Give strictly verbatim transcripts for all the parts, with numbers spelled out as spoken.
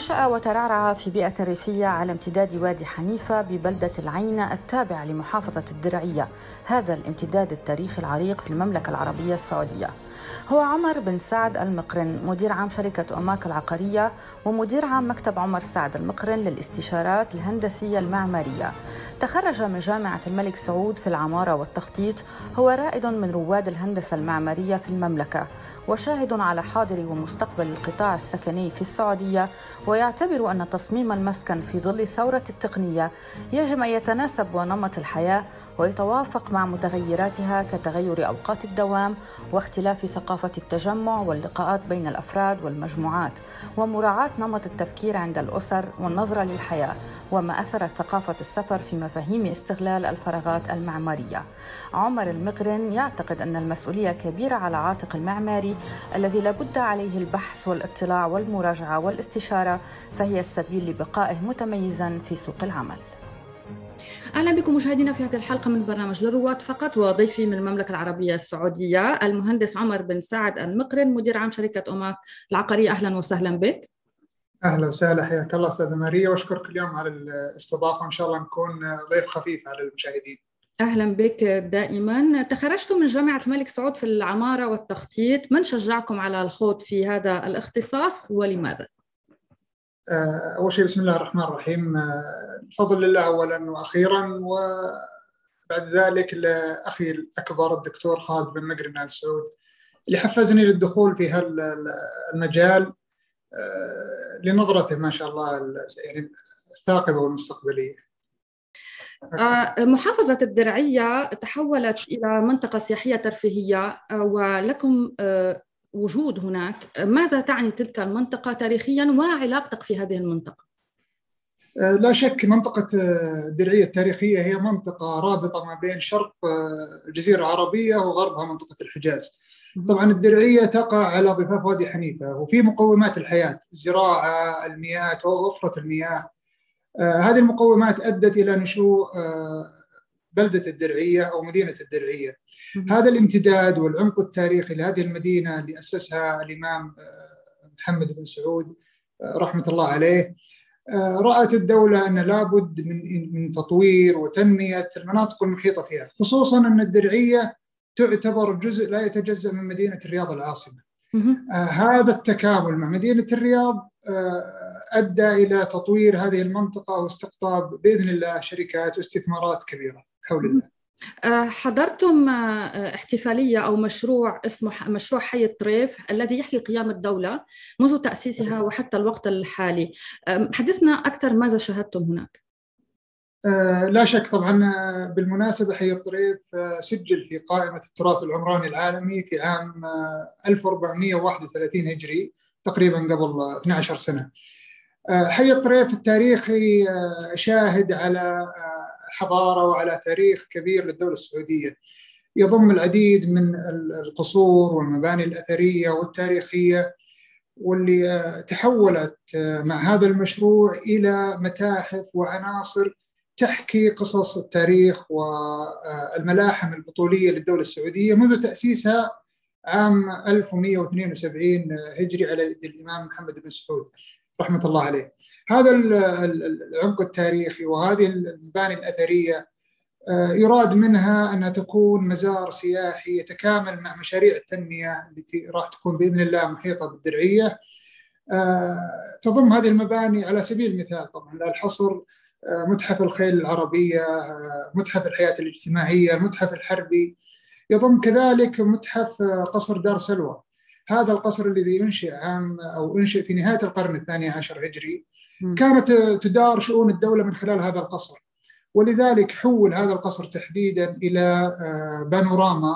نشأ وترعرع في بيئة ريفية على امتداد وادي حنيفة ببلدة العينة التابعة لمحافظة الدرعية. هذا الامتداد التاريخي العريق في المملكة العربية السعودية. هو عمر بن سعد المقرن، مدير عام شركة أوماك العقارية ومدير عام مكتب عمر سعد المقرن للاستشارات الهندسية المعمارية. تخرج من جامعة الملك سعود في العمارة والتخطيط. هو رائد من رواد الهندسة المعمارية في المملكة وشاهد على حاضر ومستقبل القطاع السكني في السعودية، ويعتبر أن تصميم المسكن في ظل الثورة التقنية يجب أن يتناسب ونمط الحياة ويتوافق مع متغيراتها كتغير أوقات الدوام واختلاف ثقافة التجمع واللقاءات بين الأفراد والمجموعات، ومراعاة نمط التفكير عند الأسر والنظرة للحياة، وما أثرت ثقافة السفر في مفاهيم استغلال الفراغات المعمارية. عمر المقرن يعتقد أن المسؤولية كبيرة على عاتق المعماري الذي لابد عليه البحث والاطلاع والمراجعة والاستشارة، فهي السبيل لبقائه متميزاً في سوق العمل. أهلا بكم مشاهدينا في هذه الحلقة من برنامج للرواد فقط، وضيفي من المملكة العربية السعودية المهندس عمر بن سعد المقرن، مدير عام شركة أوماك العقارية. أهلا وسهلا بك. أهلا وسهلا، حياك الله أستاذة ماريا، وأشكرك اليوم على الاستضافة، وإن شاء الله نكون ضيف خفيف على المشاهدين. أهلا بك دائما. تخرجتم من جامعة الملك سعود في العمارة والتخطيط، من شجعكم على الخوض في هذا الاختصاص ولماذا؟ أول شيء بسم الله الرحمن الرحيم، بفضل الله أولا وأخيرا، وبعد ذلك لأخي الأكبر الدكتور خالد بن مقرن آل سعود اللي حفزني للدخول في هذا المجال لنظرته ما شاء الله يعني الثاقبة والمستقبلية. محافظة الدرعية تحولت إلى منطقة سياحية ترفيهية ولكم وجود هناك. ماذا تعني تلك المنطقة تاريخيا وعلاقتك في هذه المنطقة؟ لا شك منطقة الدرعية التاريخية هي منطقة رابطة ما بين شرق الجزيرة العربية وغربها منطقة الحجاز. طبعا الدرعية تقع على ضفاف وادي حنيفة، وفي مقومات الحياة، الزراعة، المياه ووفرة المياه. آه هذه المقومات أدت إلى نشوء آه بلدة الدرعية أو مدينة الدرعية. هذا الامتداد والعمق التاريخي لهذه المدينة اللي أسسها الإمام آه محمد بن سعود آه رحمة الله عليه، آه رأت الدولة أن لابد من من تطوير وتنمية المناطق المحيطة فيها، خصوصا أن الدرعية تعتبر جزء لا يتجزأ من مدينة الرياض العاصمة. آه هذا التكامل مع مدينة الرياض آه أدى إلى تطوير هذه المنطقة واستقطاب بإذن الله شركات واستثمارات كبيرة حول الله. حضرتم احتفالية أو مشروع اسمه مشروع حي الطريف الذي يحكي قيام الدولة منذ تأسيسها وحتى الوقت الحالي. حدثنا أكثر، ماذا شاهدتم هناك؟ آه لا شك طبعا. بالمناسبة حي الطريف آه سجل في قائمة التراث العمراني العالمي في عام آه ألف وأربعمئة وواحد وثلاثين هجري، تقريبا قبل اثنتي عشرة سنة. حي الطريف التاريخي شاهد على حضارة وعلى تاريخ كبير للدولة السعودية، يضم العديد من القصور والمباني الأثرية والتاريخية، واللي تحولت مع هذا المشروع إلى متاحف وعناصر تحكي قصص التاريخ والملاحم البطولية للدولة السعودية منذ تأسيسها عام ألف ومئة واثنين وسبعين هجري على يد الإمام محمد بن سعود رحمة الله عليه. هذا العمق التاريخي وهذه المباني الأثرية يراد منها أنها تكون مزار سياحي يتكامل مع مشاريع التنمية التي راح تكون بإذن الله محيطة بالدرعية. تضم هذه المباني على سبيل المثال طبعا لا الحصر متحف الخيل العربية، متحف الحياة الاجتماعية، المتحف الحربي، يضم كذلك متحف قصر دار سلوى. هذا القصر الذي انشئ عام او انشئ في نهايه القرن الثاني عشر هجري، كانت تدار شؤون الدوله من خلال هذا القصر، ولذلك حول هذا القصر تحديدا الى بانوراما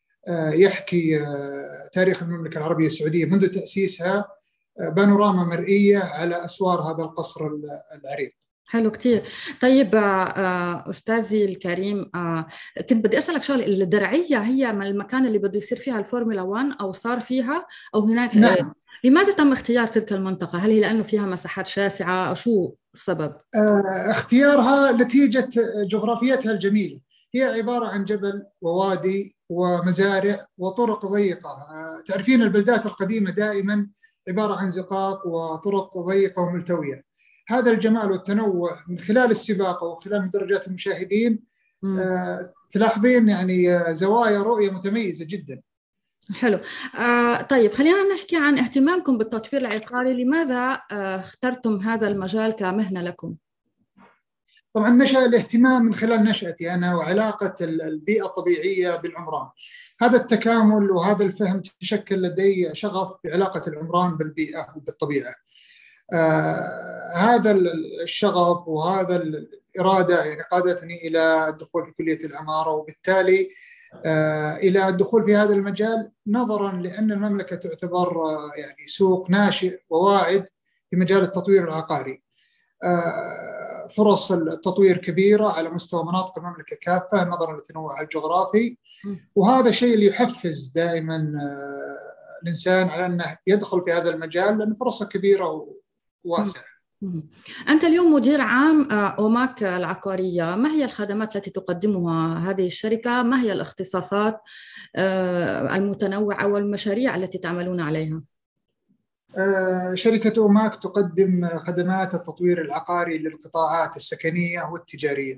يحكي تاريخ المملكه العربيه السعوديه منذ تاسيسها، بانوراما مرئيه على اسوار هذا القصر العريق. حلو كتير. طيب أستاذي الكريم، كنت بدي أسألك شغلة، الدرعية هي المكان اللي بده يصير فيها الفورمولا واحد أو صار فيها أو هناك؟ نعم. لماذا تم اختيار تلك المنطقة؟ هل هي لأنه فيها مساحات شاسعة أو شو السبب؟ اختيارها نتيجة جغرافيتها الجميلة، هي عبارة عن جبل ووادي ومزارع وطرق ضيقة. تعرفين البلدات القديمة دائما عبارة عن زقاق وطرق ضيقة وملتوية. هذا الجمال والتنوع من خلال السباق وخلال مدرجات المشاهدين آه، تلاحظين يعني زوايا رؤية متميزة جدا. حلو. آه طيب خلينا نحكي عن اهتمامكم بالتطوير العقاري. لماذا آه اخترتم هذا المجال كمهنة لكم؟ طبعا نشأ الاهتمام من خلال نشأتي أنا وعلاقة البيئة الطبيعية بالعمران. هذا التكامل وهذا الفهم تشكل لدي شغف بعلاقة العمران بالبيئة وبالطبيعة. آه هذا الشغف وهذا الإرادة يعني قادتني إلى الدخول في كلية العمارة، وبالتالي آه إلى الدخول في هذا المجال، نظرا لأن المملكة تعتبر آه يعني سوق ناشئ وواعد في مجال التطوير العقاري. آه فرص التطوير كبيرة على مستوى مناطق المملكة كافة نظرا للتنوع الجغرافي، وهذا الشيء اللي يحفز دائما آه الإنسان على أنه يدخل في هذا المجال لأن فرصه كبيرة وواسعة. أنت اليوم مدير عام أوماك العقارية، ما هي الخدمات التي تقدمها هذه الشركة؟ ما هي الاختصاصات المتنوعة والمشاريع التي تعملون عليها؟ شركة أوماك تقدم خدمات التطوير العقاري للقطاعات السكنية والتجارية.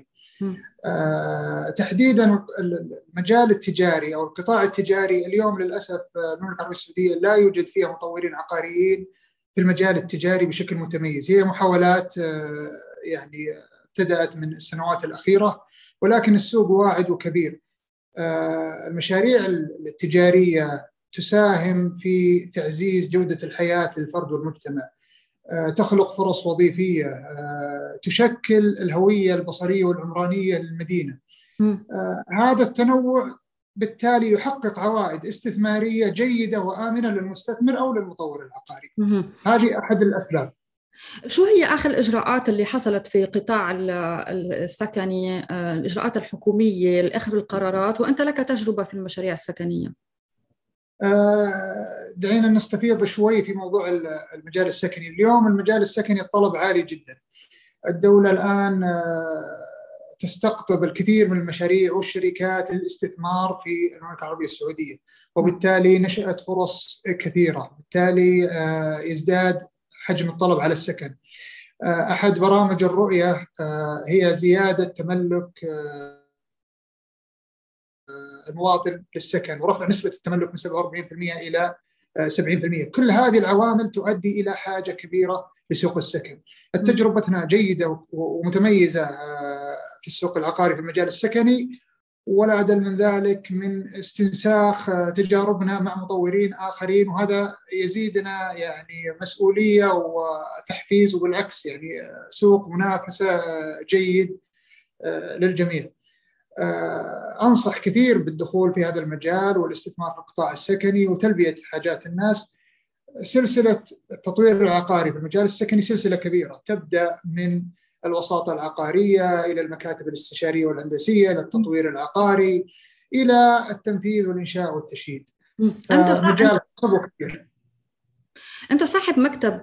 تحديدا المجال التجاري أو القطاع التجاري اليوم للأسف المملكة العربية السعودية لا يوجد فيها مطورين عقاريين في المجال التجاري بشكل متميز. هي محاولات يعني ابتدأت من السنوات الأخيرة، ولكن السوق واعد وكبير. المشاريع التجارية تساهم في تعزيز جودة الحياة للفرد والمجتمع، تخلق فرص وظيفية، تشكل الهوية البصرية والعمرانية للمدينة. هذا التنوع بالتالي يحقق عوائد استثمارية جيدة وآمنة للمستثمر أو للمطور العقاري. هذه أحد الأسباب. شو هي آخر الإجراءات اللي حصلت في قطاع السكني، الإجراءات الحكومية لآخر القرارات، وأنت لك تجربة في المشاريع السكنية؟ دعينا نستفيض شوي في موضوع المجال السكني. اليوم المجال السكني الطلب عالي جدا. الدولة الآن تستقطب الكثير من المشاريع والشركات للاستثمار في المملكة العربية السعودية، وبالتالي نشأت فرص كثيرة، بالتالي يزداد حجم الطلب على السكن. أحد برامج الرؤية هي زيادة تملك المواطن للسكن ورفع نسبة التملك من سبعة وأربعين بالمئة إلى سبعين بالمئة. كل هذه العوامل تؤدي إلى حاجة كبيرة لسوق السكن. تجربتنا جيدة ومتميزة في السوق العقاري في المجال السكني، ولا أدل من ذلك من استنساخ تجاربنا مع مطورين آخرين، وهذا يزيدنا يعني مسؤولية وتحفيز، وبالعكس يعني سوق منافسة جيد للجميع. أنصح كثير بالدخول في هذا المجال والاستثمار في القطاع السكني وتلبية حاجات الناس. سلسلة التطوير العقاري في المجال السكني سلسلة كبيرة، تبدأ من الوساطة العقارية إلى المكاتب الاستشارية والهندسية للتطوير العقاري إلى التنفيذ والإنشاء والتشييد. أنت مجال كبير. أنت صاحب مكتب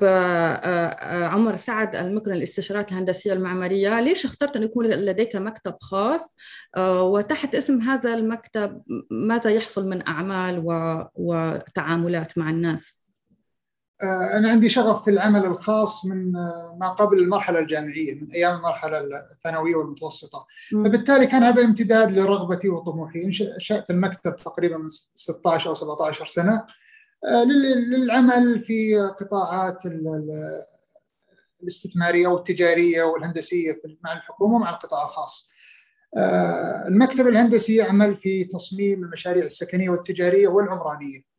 عمر سعد المكرم للاستشارات الهندسية المعمارية، ليش اخترت أن يكون لديك مكتب خاص؟ وتحت اسم هذا المكتب ماذا يحصل من أعمال وتعاملات مع الناس؟ أنا عندي شغف في العمل الخاص من ما قبل المرحلة الجامعية، من أيام المرحلة الثانوية والمتوسطة. م. فبالتالي كان هذا امتداد لرغبتي وطموحي. انشأت المكتب تقريبا من ستة عشر أو سبعة عشر سنة للعمل في قطاعات الاستثمارية والتجارية والهندسية مع الحكومة ومع القطاع الخاص. المكتب الهندسي يعمل في تصميم المشاريع السكنية والتجارية والعمرانية.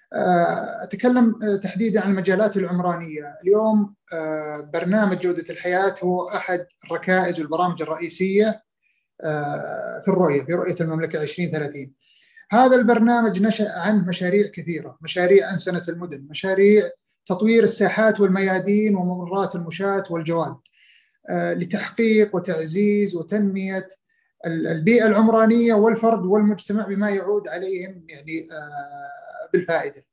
أتكلم تحديدا عن المجالات العمرانية. اليوم برنامج جودة الحياة هو أحد الركائز والبرامج الرئيسية في الرؤية في رؤية المملكة عشرين ثلاثين. هذا البرنامج نشأ عنه مشاريع كثيرة، مشاريع أنسنة المدن، مشاريع تطوير الساحات والميادين وممرات المشاة والجواد، لتحقيق وتعزيز وتنمية البيئة العمرانية والفرد والمجتمع بما يعود عليهم يعني بالفائدة.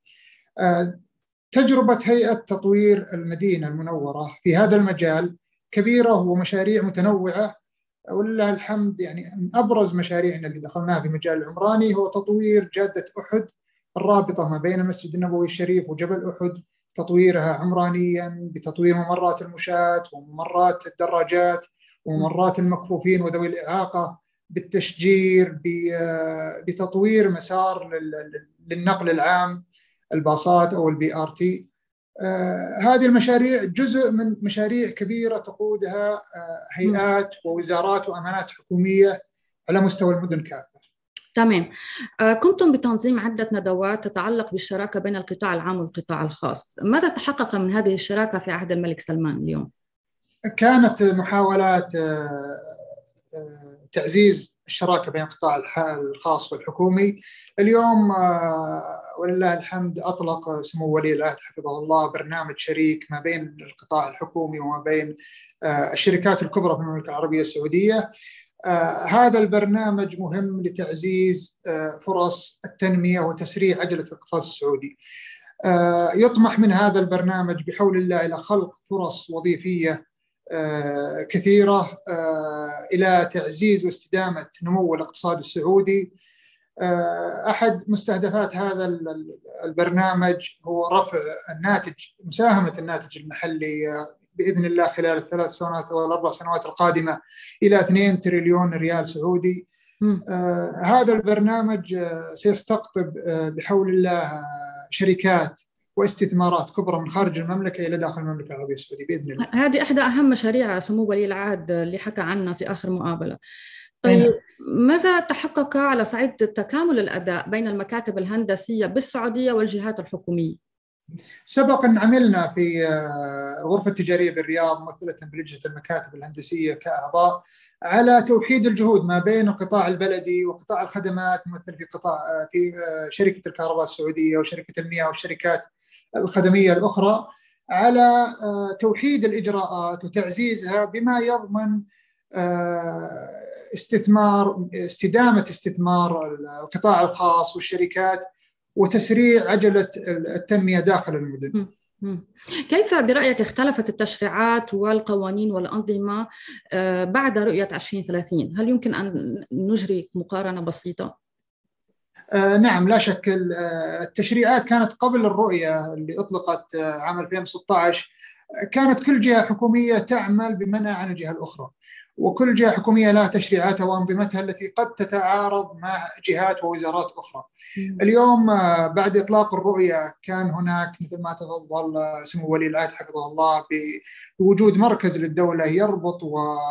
تجربة هيئة تطوير المدينة المنورة في هذا المجال كبيرة ومشاريع متنوعة، ولله الحمد. يعني من أبرز مشاريعنا اللي دخلناها في مجال العمراني هو تطوير جادة أحد الرابطة ما بين المسجد النبوي الشريف وجبل أحد، تطويرها عمرانيا بتطوير ممرات المشاة وممرات الدراجات وممرات المكفوفين وذوي الإعاقة، بالتشجير، بتطوير مسار للنقل العام، الباصات أو البي آر تي. هذه المشاريع جزء من مشاريع كبيرة تقودها هيئات ووزارات وأمانات حكومية على مستوى المدن كافة. تمام. كنتم بتنظيم عدة ندوات تتعلق بالشراكة بين القطاع العام والقطاع الخاص، ماذا تحقق من هذه الشراكة في عهد الملك سلمان اليوم؟ كانت محاولات تعزيز الشراكة بين القطاع الخاص والحكومي. اليوم ولله الحمد أطلق سمو ولي العهد حفظه الله برنامج شريك ما بين القطاع الحكومي وما بين الشركات الكبرى في المملكة العربية السعودية. هذا البرنامج مهم لتعزيز فرص التنمية وتسريع عجلة الاقتصاد السعودي. يطمح من هذا البرنامج بحول الله إلى خلق فرص وظيفية كثيرة إلى تعزيز واستدامة نمو الاقتصاد السعودي. أحد مستهدفات هذا البرنامج هو رفع الناتج، مساهمة الناتج المحلي بإذن الله خلال الثلاث سنوات أو الأربع سنوات القادمة إلى اثنين تريليون ريال سعودي. آه هذا البرنامج آه سيستقطب آه بحول الله شركات واستثمارات كبرى من خارج المملكة إلى داخل المملكة العربية السعودية بإذن الله. هذه إحدى أهم مشاريع سمو ولي العهد اللي حكى عنها في آخر مقابلة. طيب أين؟ ماذا تحقق على صعيد تكامل الأداء بين المكاتب الهندسية بالسعودية والجهات الحكومية؟ سبق أن عملنا في الغرفة التجارية بالرياض ممثلة بلجنة المكاتب الهندسية كأعضاء على توحيد الجهود ما بين القطاع البلدي وقطاع الخدمات ممثل في قطاع في شركة الكهرباء السعودية وشركة المياه والشركات الخدمية الأخرى على توحيد الإجراءات وتعزيزها بما يضمن استثمار استدامة استثمار القطاع الخاص والشركات وتسريع عجلة التنمية داخل المدن. كيف برأيك اختلفت التشريعات والقوانين والأنظمة بعد رؤية عشرين ثلاثين؟ هل يمكن أن نجري مقارنة بسيطة؟ آه نعم، لا شك. التشريعات كانت قبل الرؤية اللي أطلقت عام ألفين وستة عشر، كانت كل جهة حكومية تعمل بمنع عن الجهة الأخرى، وكل جهة حكومية لها تشريعاتها وأنظمتها التي قد تتعارض مع جهات ووزارات أخرى. اليوم بعد إطلاق الرؤية كان هناك مثل ما تفضل سمو ولي العهد حفظه الله بوجود مركز للدولة يربط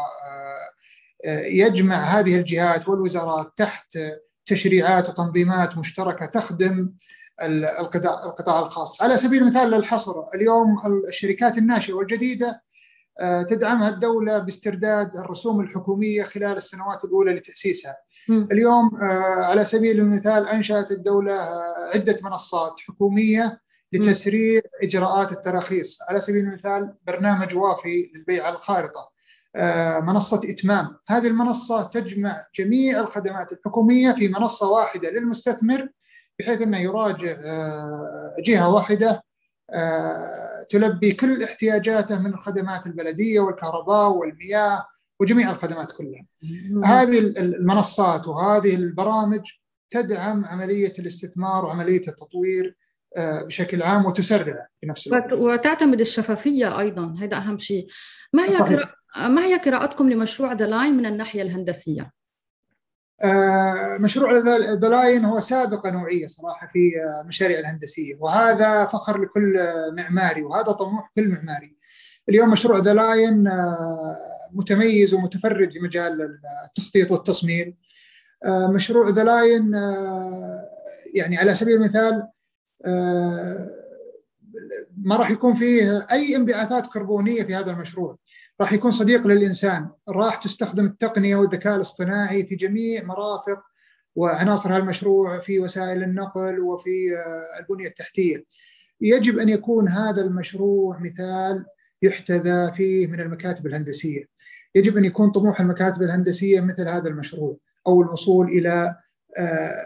ويجمع هذه الجهات والوزارات تحت تشريعات وتنظيمات مشتركة تخدم القطاع الخاص. على سبيل المثال للحصر، اليوم الشركات الناشئة والجديدة تدعمها الدولة باسترداد الرسوم الحكومية خلال السنوات الأولى لتأسيسها. م. اليوم على سبيل المثال أنشأت الدولة عدة منصات حكومية لتسريع م. إجراءات التراخيص. على سبيل المثال برنامج وافي للبيع على الخارطة، منصة إتمام. هذه المنصة تجمع جميع الخدمات الحكومية في منصة واحدة للمستثمر، بحيث أنه يراجع جهة واحدة تلبي كل احتياجاته من الخدمات البلدية والكهرباء والمياه وجميع الخدمات كلها. هذه المنصات وهذه البرامج تدعم عملية الاستثمار وعملية التطوير بشكل عام وتسرع في نفس الوقت، وتعتمد الشفافية أيضا، هذا أهم شيء. ما هي كرا... ما هي قراءتكم لمشروع ذا لاين من الناحية الهندسية؟ آه مشروع ذا لاين هو سابقة نوعية صراحة في المشاريع الهندسية، وهذا فخر لكل معماري وهذا طموح كل معماري. اليوم مشروع ذا لاين آه متميز ومتفرد في مجال التخطيط والتصميم. آه مشروع ذا لاين آه يعني على سبيل المثال آه ما راح يكون فيه أي انبعاثات كربونية في هذا المشروع، راح يكون صديق للإنسان، راح تستخدم التقنية والذكاء الاصطناعي في جميع مرافق وعناصر هالمشروع، في وسائل النقل وفي البنية التحتية. يجب أن يكون هذا المشروع مثال يحتذى فيه من المكاتب الهندسية. يجب أن يكون طموح المكاتب الهندسية مثل هذا المشروع، أو الوصول إلى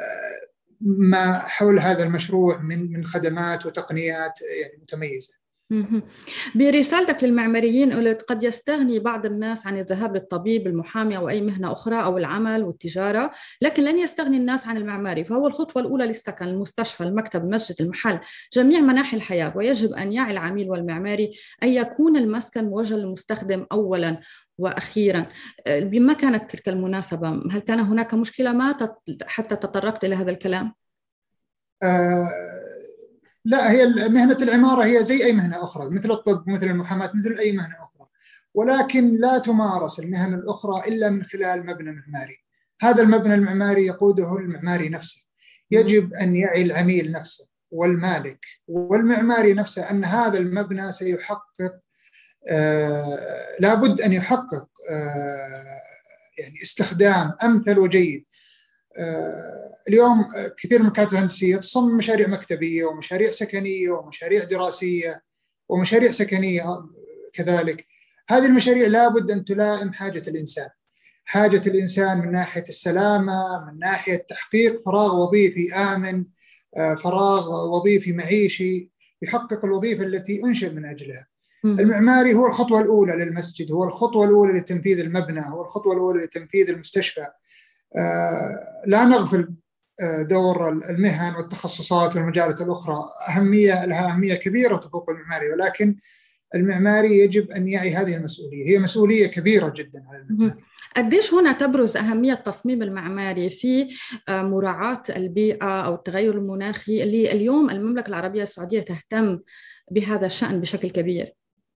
ما حول هذا المشروع من من خدمات وتقنيات يعني متميزة. مهم. برسالتك للمعماريين قلت قد يستغني بعض الناس عن الذهاب للطبيب، المحامي أو أي مهنة أخرى، أو العمل والتجارة، لكن لن يستغني الناس عن المعماري، فهو الخطوة الأولى للسكن، المستشفى، المكتب، المسجد، المحل، جميع مناحي الحياة. ويجب أن يعي العميل والمعماري أن يكون المسكن موجه للمستخدم أولا وأخيرا. بما كانت تلك المناسبة، هل كان هناك مشكلة ما تط- حتى تطرقت إلى هذا الكلام؟ آه لا، هي مهنة العمارة هي زي أي مهنة أخرى، مثل الطب، مثل المحاماة، مثل أي مهنة أخرى، ولكن لا تمارس المهن الأخرى إلا من خلال مبنى معماري. هذا المبنى المعماري يقوده المعماري نفسه. يجب أن يعي العميل نفسه والمالك والمعماري نفسه أن هذا المبنى سيحقق، آه لابد أن يحقق آه يعني استخدام أمثل وجيد. آه، اليوم كثير من المكاتب الهندسية تصمم مشاريع مكتبية ومشاريع سكنية ومشاريع دراسية ومشاريع سكنية كذلك. هذه المشاريع لابد أن تلائم حاجة الإنسان، حاجة الإنسان من ناحية السلامة، من ناحية تحقيق فراغ وظيفي آمن، آه، فراغ وظيفي معيشي يحقق الوظيفة التي أنشئ من أجلها. مهم. المعماري هو الخطوة الأولى للمسجد، هو الخطوة الأولى لتنفيذ المبنى، هو الخطوة الأولى لتنفيذ المستشفى. آه، لا نغفل آه، دور المهن والتخصصات والمجالات الأخرى، أهمية لها أهمية كبيرة تفوق المعماري، ولكن المعماري يجب أن يعي هذه المسؤولية، هي مسؤولية كبيرة جدا على مهم. المعماري. قديش هنا تبرز أهمية التصميم المعماري في آه، مراعاة البيئة أو التغير المناخي اللي اليوم المملكة العربية السعودية تهتم بهذا الشأن بشكل كبير؟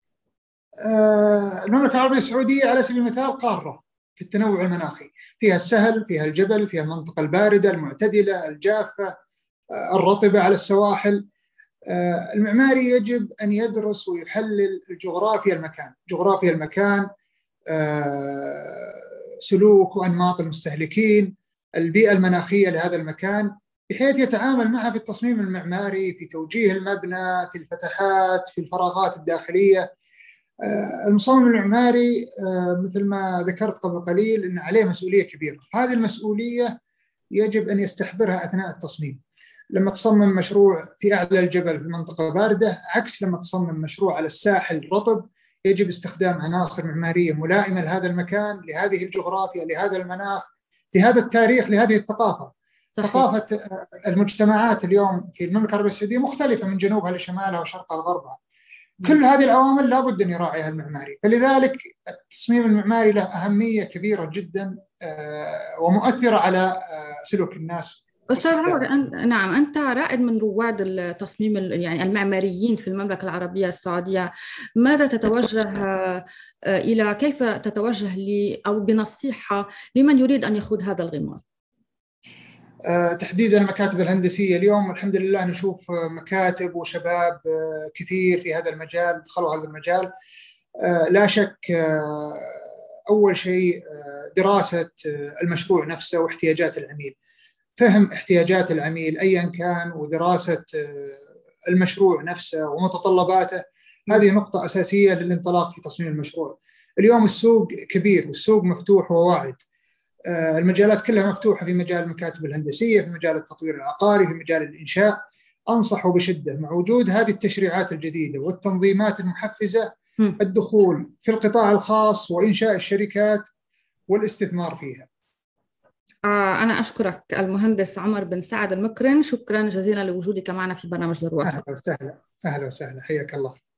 آه، المملكة العربية السعودية على سبيل المثال قارة في التنوع المناخي، فيها السهل، فيها الجبل، فيها المنطقة الباردة المعتدلة الجافة، آه، الرطبة على السواحل. آه، المعماري يجب أن يدرس ويحلل الجغرافيا المكان، جغرافيا المكان، آه، سلوك وأنماط المستهلكين، البيئة المناخية لهذا المكان، بحيث يتعامل معها في التصميم المعماري، في توجيه المبنى، في الفتحات، في الفراغات الداخلية. آه، المصمم المعماري آه، مثل ما ذكرت قبل قليل أن عليه مسؤولية كبيرة. هذه المسؤولية يجب أن يستحضرها أثناء التصميم. لما تصمم مشروع في أعلى الجبل في منطقة باردة، عكس لما تصمم مشروع على الساحل رطب، يجب استخدام عناصر معمارية ملائمة لهذا المكان، لهذه الجغرافيا، لهذا المناخ، لهذا التاريخ، لهذه الثقافة. صحيح. ثقافة المجتمعات اليوم في المملكة العربية السعودية مختلفة من جنوبها لشمالها وشرقها لغربها. كل هذه العوامل لابد أن يراعيها المعماري، فلذلك التصميم المعماري له أهمية كبيرة جدا ومؤثرة على سلوك الناس أستاذ عمر، واستخدامهم. أن- نعم، أنت رائد من رواد التصميم ال- يعني المعماريين في المملكة العربية السعودية. ماذا تتوجه آه، إلى كيف تتوجه ل أو بنصيحة لمن يريد أن يخوض هذا الغمار؟ آه، تحديدا المكاتب الهندسية اليوم الحمد لله نشوف آه، مكاتب وشباب آه، كثير في هذا المجال، دخلوا هذا المجال. آه، لا شك آه، أول شيء آه، دراسة آه، المشروع نفسه واحتياجات العميل، فهم احتياجات العميل أيا كان، ودراسة آه، المشروع نفسه ومتطلباته. هذه نقطة أساسية للانطلاق في تصميم المشروع. اليوم السوق كبير والسوق مفتوح وواعد، المجالات كلها مفتوحة، في مجال المكاتب الهندسية، في مجال التطوير العقاري، في مجال الإنشاء. أنصح بشدة مع وجود هذه التشريعات الجديدة والتنظيمات المحفزة مم. الدخول في القطاع الخاص وإنشاء الشركات والاستثمار فيها. آه، أنا أشكرك المهندس عمر بن سعد المكرن، شكرا جزيلا لوجودك معنا في برنامج ذروة. أهلا وسهلا، أهلا وسهلا، حياك الله.